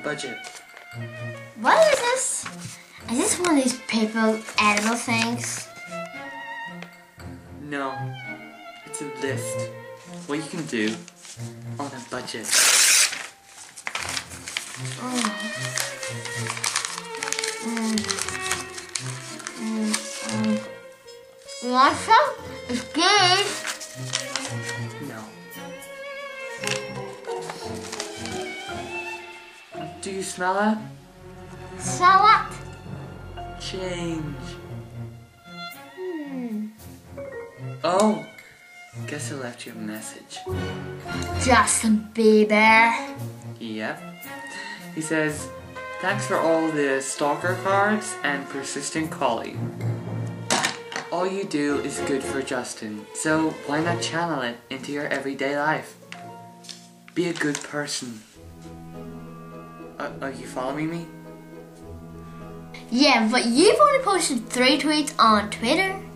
budget. What is this? Is this one of these paper edible things? No, it's a list. What you can do on a budget. Want some? It's good. No. Do you smell it? So what? Change. Oh, guess I left you a message. Justin Bieber. Yep. He says, thanks for all the stalker cards and persistent calling. All you do is good for Justin, so why not channel it into your everyday life? Be a good person. Are you following me? Yeah, but you've only posted 3 tweets on Twitter.